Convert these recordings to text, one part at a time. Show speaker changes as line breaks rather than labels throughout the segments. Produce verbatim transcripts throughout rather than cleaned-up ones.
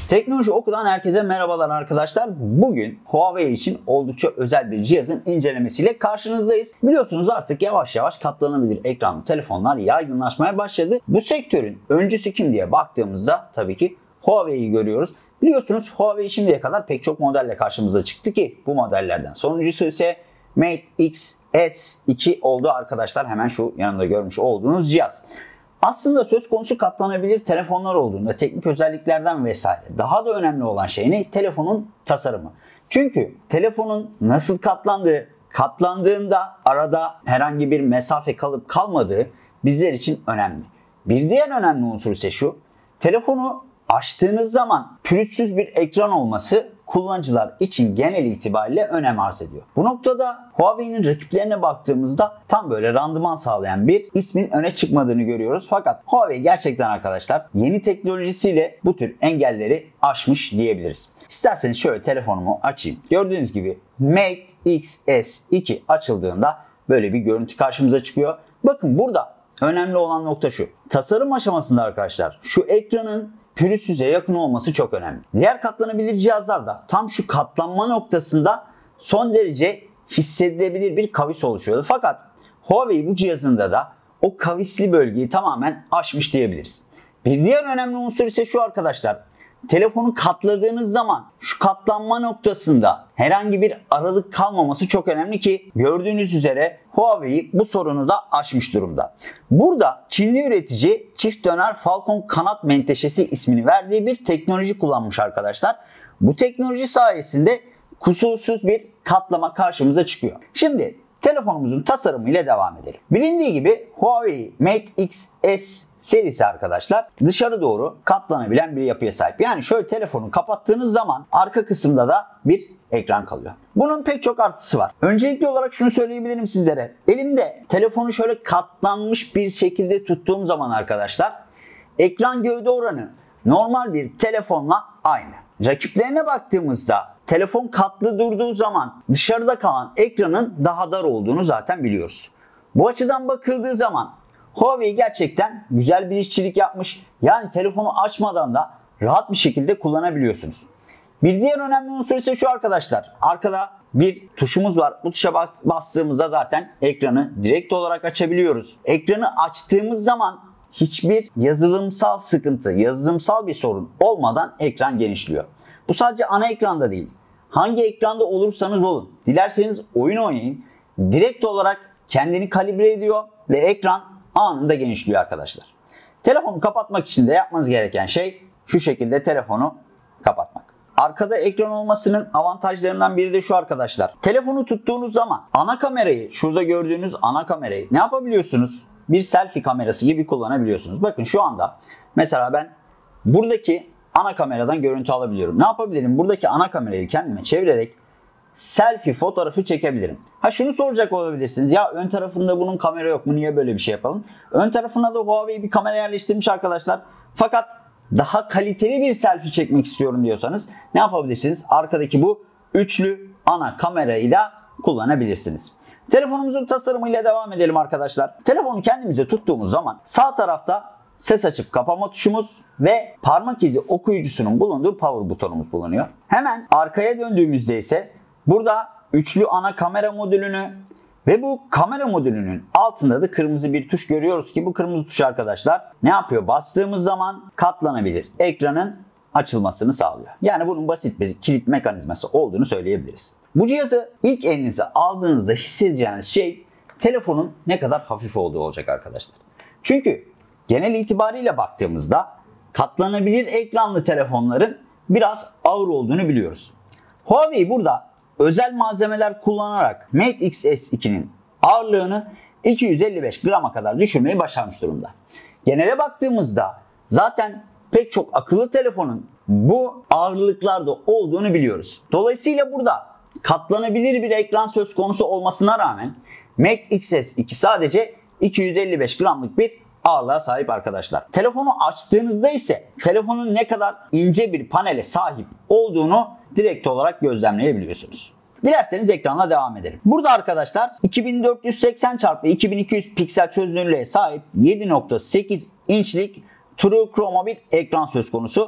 Teknoloji Oku'dan herkese merhabalar arkadaşlar. Bugün Huawei için oldukça özel bir cihazın incelemesiyle karşınızdayız. Biliyorsunuz artık yavaş yavaş katlanabilir ekranlı telefonlar yaygınlaşmaya başladı. Bu sektörün öncüsü kim diye baktığımızda tabii ki Huawei'yi görüyoruz. Biliyorsunuz Huawei şimdiye kadar pek çok modelle karşımıza çıktı ki bu modellerden sonuncusu ise Mate X S iki oldu arkadaşlar. Hemen şu yanında görmüş olduğunuz cihaz. Aslında söz konusu katlanabilir telefonlar olduğunda teknik özelliklerden vesaire daha da önemli olan şey ne? Telefonun tasarımı. Çünkü telefonun nasıl katlandığı, katlandığında arada herhangi bir mesafe kalıp kalmadığı bizler için önemli. Bir diğer önemli unsur ise şu: telefonu açtığınız zaman pürüzsüz bir ekran olması kullanıcılar için genel itibariyle önem arz ediyor. Bu noktada Huawei'nin rakiplerine baktığımızda tam böyle randıman sağlayan bir ismin öne çıkmadığını görüyoruz. Fakat Huawei gerçekten arkadaşlar yeni teknolojisiyle bu tür engelleri aşmış diyebiliriz. İsterseniz şöyle telefonumu açayım. Gördüğünüz gibi Mate X S iki açıldığında böyle bir görüntü karşımıza çıkıyor. Bakın burada önemli olan nokta şu: tasarım aşamasında arkadaşlar şu ekranın pürüzsüze yakın olması çok önemli. Diğer katlanabilir cihazlarda tam şu katlanma noktasında son derece hissedilebilir bir kavis oluşuyordu. Fakat Huawei bu cihazında da o kavisli bölgeyi tamamen aşmış diyebiliriz. Bir diğer önemli unsur ise şu arkadaşlar: telefonu katladığınız zaman şu katlanma noktasında herhangi bir aralık kalmaması çok önemli ki gördüğünüz üzere Huawei bu sorunu da aşmış durumda. Burada Çinli üretici çift döner Falcon kanat menteşesi ismini verdiği bir teknoloji kullanmış arkadaşlar. Bu teknoloji sayesinde kusursuz bir katlama karşımıza çıkıyor. Şimdi telefonumuzun tasarımıyla devam edelim. Bilindiği gibi Huawei Mate X S serisi arkadaşlar dışarı doğru katlanabilen bir yapıya sahip. Yani şöyle telefonu kapattığınız zaman arka kısımda da bir ekran kalıyor. Bunun pek çok artısı var. Öncelikli olarak şunu söyleyebilirim sizlere. Elimde telefonu şöyle katlanmış bir şekilde tuttuğum zaman arkadaşlar ekran gövde oranı normal bir telefonla aynı. Rakiplerine baktığımızda telefon katlı durduğu zaman dışarıda kalan ekranın daha dar olduğunu zaten biliyoruz. Bu açıdan bakıldığı zaman Huawei gerçekten güzel bir işçilik yapmış. Yani telefonu açmadan da rahat bir şekilde kullanabiliyorsunuz. Bir diğer önemli unsur ise şu arkadaşlar: arkada bir tuşumuz var. Bu tuşa bastığımızda zaten ekranı direkt olarak açabiliyoruz. Ekranı açtığımız zaman hiçbir yazılımsal sıkıntı, yazılımsal bir sorun olmadan ekran genişliyor. Bu sadece ana ekranda değil. Hangi ekranda olursanız olun, dilerseniz oyun oynayın, direkt olarak kendini kalibre ediyor ve ekran anında genişliyor arkadaşlar. Telefonu kapatmak için de yapmanız gereken şey şu şekilde telefonu kapatmak. Arkada ekran olmasının avantajlarından biri de şu arkadaşlar: telefonu tuttuğunuz zaman ana kamerayı, şurada gördüğünüz ana kamerayı ne yapabiliyorsunuz? Bir selfie kamerası gibi kullanabiliyorsunuz. Bakın şu anda mesela ben buradaki ana kameradan görüntü alabiliyorum. Ne yapabilirim? Buradaki ana kamerayı kendime çevirerek selfie fotoğrafı çekebilirim. Ha şunu soracak olabilirsiniz: ya ön tarafında bunun kamera yok mu? Niye böyle bir şey yapalım? Ön tarafına da Huawei bir kamera yerleştirmiş arkadaşlar. Fakat daha kaliteli bir selfie çekmek istiyorum diyorsanız ne yapabilirsiniz? Arkadaki bu üçlü ana kamerayı da kullanabilirsiniz. Telefonumuzun tasarımıyla devam edelim arkadaşlar. Telefonu kendimize tuttuğumuz zaman sağ tarafta ses açıp kapama tuşumuz ve parmak izi okuyucusunun bulunduğu power butonumuz bulunuyor. Hemen arkaya döndüğümüzde ise burada üçlü ana kamera modülünü ve bu kamera modülünün altında da kırmızı bir tuş görüyoruz ki bu kırmızı tuş arkadaşlar ne yapıyor? Bastığımız zaman katlanabilir ekranın açılmasını sağlıyor. Yani bunun basit bir kilit mekanizması olduğunu söyleyebiliriz. Bu cihazı ilk elinize aldığınızda hissedeceğiniz şey telefonun ne kadar hafif olduğu olacak arkadaşlar. Çünkü genel itibariyle baktığımızda katlanabilir ekranlı telefonların biraz ağır olduğunu biliyoruz. Huawei burada özel malzemeler kullanarak Mate X S iki'nin ağırlığını iki yüz elli beş grama kadar düşürmeyi başarmış durumda. Genele baktığımızda zaten pek çok akıllı telefonun bu ağırlıklarda olduğunu biliyoruz. Dolayısıyla burada katlanabilir bir ekran söz konusu olmasına rağmen Mate X S iki sadece iki yüz elli beş gramlık bir ağırlığa sahip arkadaşlar. Telefonu açtığınızda ise telefonun ne kadar ince bir panele sahip olduğunu direkt olarak gözlemleyebiliyorsunuz. Dilerseniz ekranla devam edelim. Burada arkadaşlar iki bin dört yüz seksen çarpı iki bin iki yüz piksel çözünürlüğe sahip yedi nokta sekiz inçlik True Chroma bir ekran söz konusu.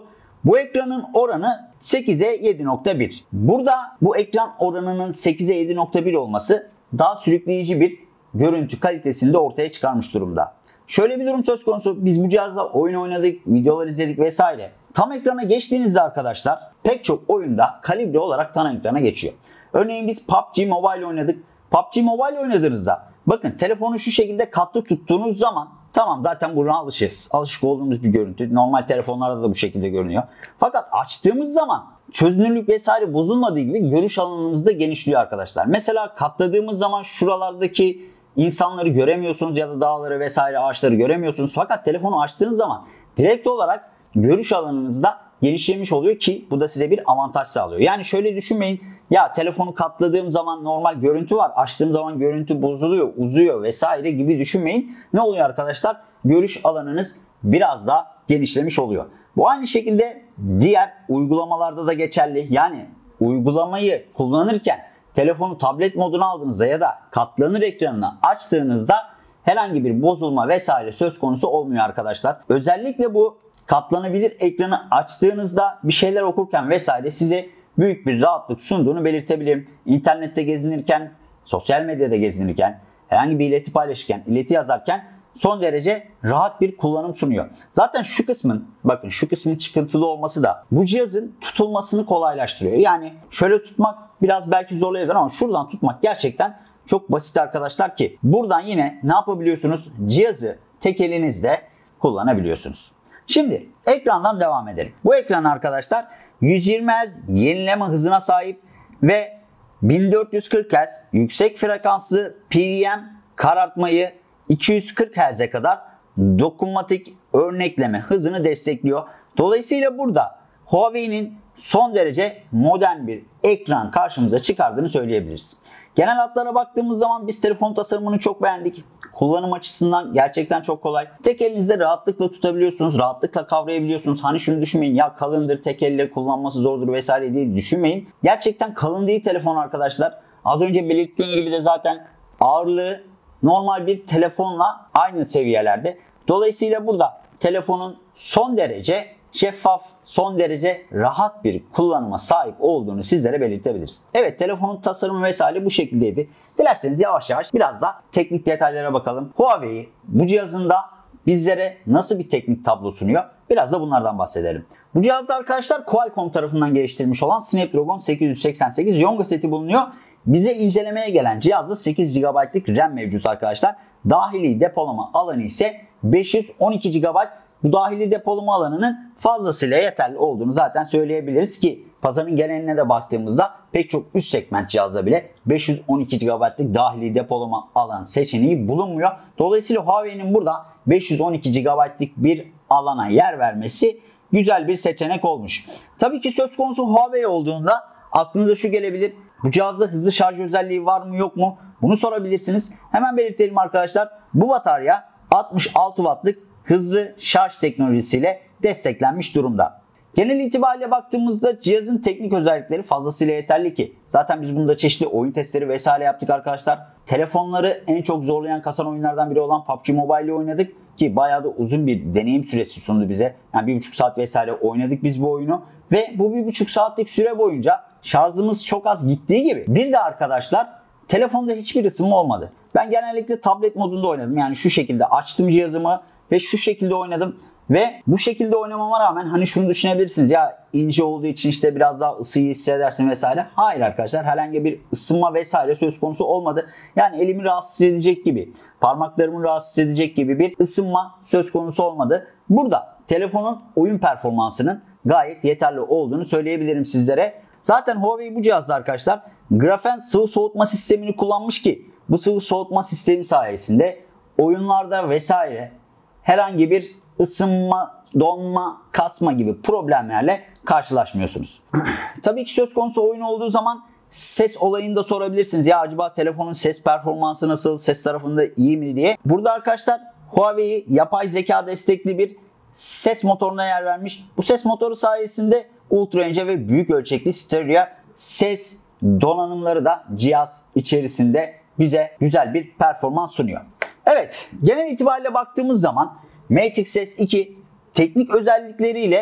Bu ekranın oranı sekize yedi nokta bir. Burada bu ekran oranının sekize yedi nokta bir olması daha sürükleyici bir görüntü kalitesini de ortaya çıkarmış durumda. Şöyle bir durum söz konusu. Biz bu cihazla oyun oynadık, videolar izledik vesaire. Tam ekrana geçtiğinizde arkadaşlar pek çok oyunda kalibre olarak tam ekrana geçiyor. Örneğin biz P U B G Mobile oynadık. P U B G Mobile oynadığınızda bakın telefonu şu şekilde katlı tuttuğunuz zaman tamam zaten buna alışırız. Alışık olduğumuz bir görüntü. Normal telefonlarda da bu şekilde görünüyor. Fakat açtığımız zaman çözünürlük vesaire bozulmadığı gibi görüş alanımız da genişliyor arkadaşlar. Mesela katladığımız zaman şuralardaki insanları göremiyorsunuz ya da dağları vesaire ağaçları göremiyorsunuz. Fakat telefonu açtığınız zaman direkt olarak görüş alanınızda genişlemiş oluyor ki bu da size bir avantaj sağlıyor. Yani şöyle düşünmeyin, ya telefonu katladığım zaman normal görüntü var, açtığım zaman görüntü bozuluyor, uzuyor vesaire gibi düşünmeyin. Ne oluyor arkadaşlar? Görüş alanınız biraz daha genişlemiş oluyor. Bu aynı şekilde diğer uygulamalarda da geçerli. Yani uygulamayı kullanırken telefonu tablet moduna aldığınızda ya da katlanır ekranını açtığınızda herhangi bir bozulma vesaire söz konusu olmuyor arkadaşlar. Özellikle bu katlanabilir ekranı açtığınızda bir şeyler okurken vesaire size büyük bir rahatlık sunduğunu belirtebilirim. İnternette gezinirken, sosyal medyada gezinirken, herhangi bir ileti paylaşırken, ileti yazarken son derece rahat bir kullanım sunuyor. Zaten şu kısmın, bakın şu kısmın çıkıntılı olması da bu cihazın tutulmasını kolaylaştırıyor. Yani şöyle tutmak biraz belki zorlayabilir ama şuradan tutmak gerçekten çok basit arkadaşlar ki buradan yine ne yapabiliyorsunuz? Cihazı tek elinizde kullanabiliyorsunuz. Şimdi ekrandan devam edelim. Bu ekran arkadaşlar yüz yirmi hertz yenileme hızına sahip ve bin dört yüz kırk hertz yüksek frekanslı P V M karartmayı iki yüz kırk hertz'e kadar dokunmatik örnekleme hızını destekliyor. Dolayısıyla burada Huawei'nin son derece modern bir ekran karşımıza çıkardığını söyleyebiliriz. Genel hatlara baktığımız zaman biz telefon tasarımını çok beğendik. Kullanım açısından gerçekten çok kolay. Tek elinizde rahatlıkla tutabiliyorsunuz, rahatlıkla kavrayabiliyorsunuz. Hani şunu düşünmeyin, ya kalındır, tek elle kullanması zordur vesaire diye düşünmeyin. Gerçekten kalın değil telefon arkadaşlar. Az önce belirttiğim gibi de zaten ağırlığı normal bir telefonla aynı seviyelerde. Dolayısıyla burada telefonun son derece şeffaf, son derece rahat bir kullanıma sahip olduğunu sizlere belirtebiliriz. Evet, telefonun tasarımı vesaire bu şekildeydi. Dilerseniz yavaş yavaş biraz da teknik detaylara bakalım. Huawei bu cihazında bizlere nasıl bir teknik tablo sunuyor? Biraz da bunlardan bahsedelim. Bu cihazda arkadaşlar Qualcomm tarafından geliştirilmiş olan Snapdragon sekiz yüz seksen sekiz Yonga seti bulunuyor. Bize incelemeye gelen cihazda sekiz gigabaytlık RAM mevcut arkadaşlar. Dahili depolama alanı ise beş yüz on iki gigabayt. Bu dahili depolama alanının fazlasıyla yeterli olduğunu zaten söyleyebiliriz ki pazarın geneline de baktığımızda pek çok üst segment cihazda bile beş yüz on iki gigabaytlık dahili depolama alan seçeneği bulunmuyor. Dolayısıyla Huawei'nin burada beş yüz on iki gigabaytlık bir alana yer vermesi güzel bir seçenek olmuş. Tabii ki söz konusu Huawei olduğunda aklınıza şu gelebilir. Bu cihazda hızlı şarj özelliği var mı yok mu? Bunu sorabilirsiniz. Hemen belirtelim arkadaşlar. Bu batarya altmış altı wattlık hızlı şarj teknolojisiyle desteklenmiş durumda. Genel itibariyle baktığımızda cihazın teknik özellikleri fazlasıyla yeterli ki zaten biz bunda çeşitli oyun testleri vesaire yaptık arkadaşlar. Telefonları en çok zorlayan kasan oyunlardan biri olan P U B G Mobile'i oynadık ki bayağı da uzun bir deneyim süresi sundu bize. Yani bir buçuk saat vesaire oynadık biz bu oyunu ve bu bir buçuk saatlik süre boyunca şarjımız çok az gittiği gibi bir de arkadaşlar telefonda hiçbir ısınma olmadı. Ben genellikle tablet modunda oynadım. Yani şu şekilde açtım cihazımı ve şu şekilde oynadım. Ve bu şekilde oynamama rağmen hani şunu düşünebilirsiniz, ya ince olduğu için işte biraz daha ısıyı hissedersin vesaire. Hayır arkadaşlar, herhangi bir ısınma vesaire söz konusu olmadı. Yani elimi rahatsız edecek gibi, parmaklarımı rahatsız edecek gibi bir ısınma söz konusu olmadı. Burada telefonun oyun performansının gayet yeterli olduğunu söyleyebilirim sizlere. Zaten Huawei bu cihazda arkadaşlar grafen sıvı soğutma sistemini kullanmış ki bu sıvı soğutma sistemi sayesinde oyunlarda vesaire herhangi bir ısınma, donma, kasma gibi problemlerle karşılaşmıyorsunuz. Tabii ki söz konusu oyun olduğu zaman ses olayını da sorabilirsiniz. Ya acaba telefonun ses performansı nasıl, ses tarafında iyi mi diye. Burada arkadaşlar Huawei yapay zeka destekli bir ses motoruna yer vermiş. Bu ses motoru sayesinde ultra ince ve büyük ölçekli stereo ses donanımları da cihaz içerisinde bize güzel bir performans sunuyor. Evet, genel itibariyle baktığımız zaman Mate X S iki teknik özellikleriyle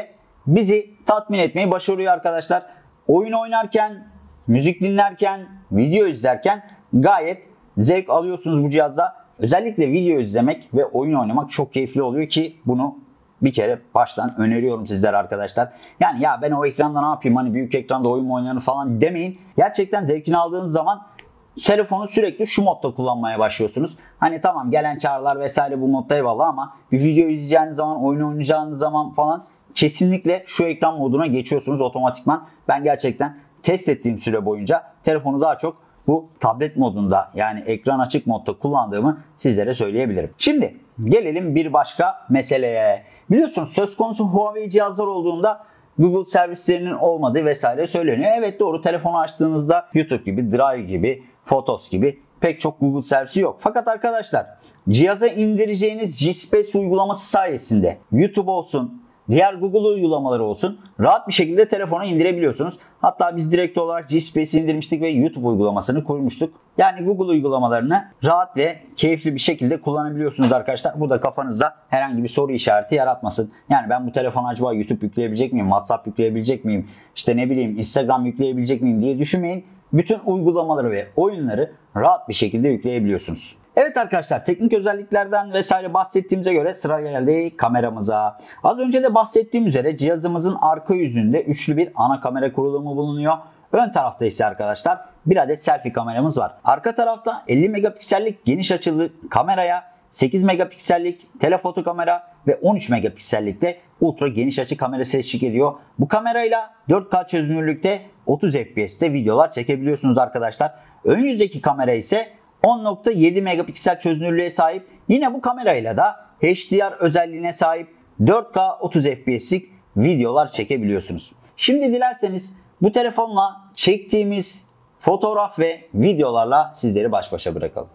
bizi tatmin etmeyi başarıyor arkadaşlar. Oyun oynarken, müzik dinlerken, video izlerken gayet zevk alıyorsunuz bu cihazda. Özellikle video izlemek ve oyun oynamak çok keyifli oluyor ki bunu bir kere baştan öneriyorum sizlere arkadaşlar. Yani ya ben o ekranda ne yapayım, hani büyük ekranda oyun mu oynanır falan demeyin. Gerçekten zevkini aldığınız zaman telefonu sürekli şu modda kullanmaya başlıyorsunuz. Hani tamam, gelen çağrılar vesaire bu modda eyvallah, ama bir video izleyeceğiniz zaman, oyun oynayacağınız zaman falan kesinlikle şu ekran moduna geçiyorsunuz otomatikman. Ben gerçekten test ettiğim süre boyunca telefonu daha çok bu tablet modunda, yani ekran açık modda kullandığımı sizlere söyleyebilirim. Şimdi gelelim bir başka meseleye. Biliyorsunuz söz konusu Huawei cihazlar olduğunda Google servislerinin olmadığı vesaire söyleniyor. Evet, doğru, telefonu açtığınızda YouTube gibi, Drive gibi, Photos gibi pek çok Google servisi yok. Fakat arkadaşlar, cihaza indireceğiniz G Space uygulaması sayesinde YouTube olsun, diğer Google uygulamaları olsun rahat bir şekilde telefona indirebiliyorsunuz. Hatta biz direkt olarak G Space'i indirmiştik ve YouTube uygulamasını kurmuştuk. Yani Google uygulamalarını rahat ve keyifli bir şekilde kullanabiliyorsunuz arkadaşlar. Bu da kafanızda herhangi bir soru işareti yaratmasın. Yani ben bu telefona acaba YouTube yükleyebilecek miyim, WhatsApp yükleyebilecek miyim, işte ne bileyim Instagram yükleyebilecek miyim diye düşünmeyin. Bütün uygulamaları ve oyunları rahat bir şekilde yükleyebiliyorsunuz. Evet arkadaşlar, teknik özelliklerden vesaire bahsettiğimize göre sıra geldi kameramıza. Az önce de bahsettiğim üzere cihazımızın arka yüzünde üçlü bir ana kamera kurulumu bulunuyor. Ön tarafta ise arkadaşlar bir adet selfie kameramız var. Arka tarafta elli megapiksellik geniş açılı kameraya sekiz megapiksellik telefoto kamera ve on üç megapiksellik de ultra geniş açı kamerası eşlik ediyor. Bu kamerayla dört K çözünürlükte otuz F P S'te videolar çekebiliyorsunuz arkadaşlar. Ön yüzdeki kamera ise on nokta yedi megapiksel çözünürlüğe sahip. Yine bu kamerayla da H D R özelliğine sahip dört K otuz F P S'lik videolar çekebiliyorsunuz. Şimdi dilerseniz bu telefonla çektiğimiz fotoğraf ve videolarla sizleri baş başa bırakalım.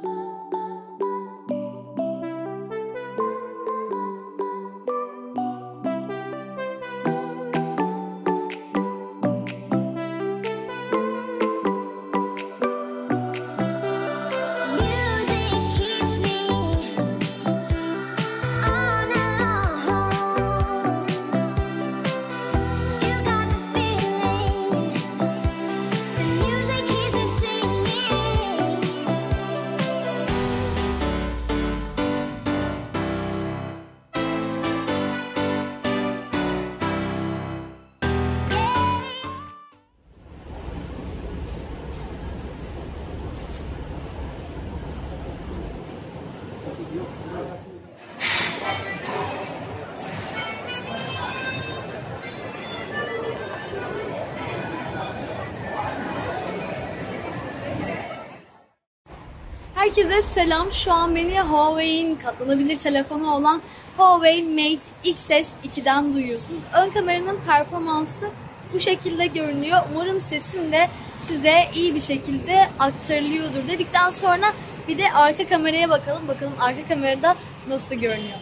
Herkese selam. Şu an beni Huawei'in katlanabilir telefonu olan Huawei Mate X S iki'den duyuyorsunuz. Ön kameranın performansı bu şekilde görünüyor. Umarım sesim de size iyi bir şekilde aktarılıyordur dedikten sonra bir de arka kameraya bakalım. Bakalım arka kamerada nasıl görünüyor.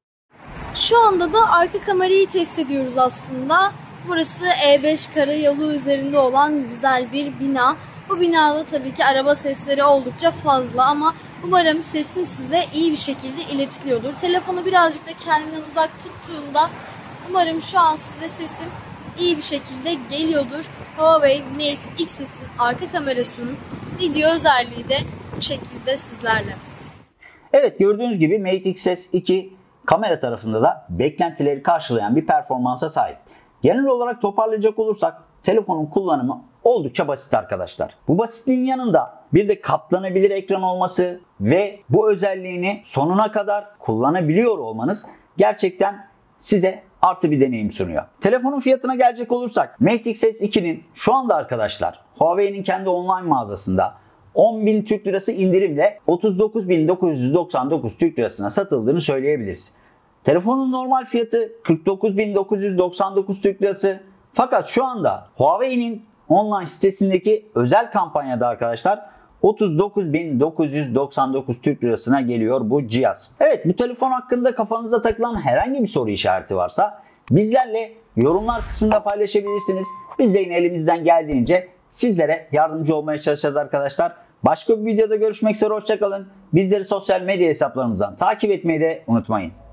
Şu anda da arka kamerayı test ediyoruz aslında. Burası E beş karayolu üzerinde olan güzel bir bina. Bu binada tabii ki araba sesleri oldukça fazla ama umarım sesim size iyi bir şekilde iletiliyordur. Telefonu birazcık da kendimden uzak tuttuğumda umarım şu an size sesim iyi bir şekilde geliyordur. Huawei Mate X S'in arka kamerasının video özelliği de bu şekilde sizlerle.
Evet, gördüğünüz gibi Mate X S iki kamera tarafında da beklentileri karşılayan bir performansa sahip. Genel olarak toparlayacak olursak telefonun kullanımı oldukça basit arkadaşlar. Bu basitliğin yanında bir de katlanabilir ekran olması ve bu özelliğini sonuna kadar kullanabiliyor olmanız gerçekten size artı bir deneyim sunuyor. Telefonun fiyatına gelecek olursak Mate X S iki'nin şu anda arkadaşlar Huawei'nin kendi online mağazasında on bin Türk Lirası indirimle otuz dokuz bin dokuz yüz doksan dokuz Türk Lirasına satıldığını söyleyebiliriz. Telefonun normal fiyatı kırk dokuz bin dokuz yüz doksan dokuz Türk Lirası. Fakat şu anda Huawei'nin online sitesindeki özel kampanyada arkadaşlar otuz dokuz bin dokuz yüz doksan dokuz Türk Lirasına geliyor bu cihaz. Evet, bu telefon hakkında kafanıza takılan herhangi bir soru işareti varsa bizlerle yorumlar kısmında paylaşabilirsiniz. Biz de yine elimizden geldiğince sizlere yardımcı olmaya çalışacağız arkadaşlar. Başka bir videoda görüşmek üzere, hoşça kalın. Bizleri sosyal medya hesaplarımızdan takip etmeyi de unutmayın.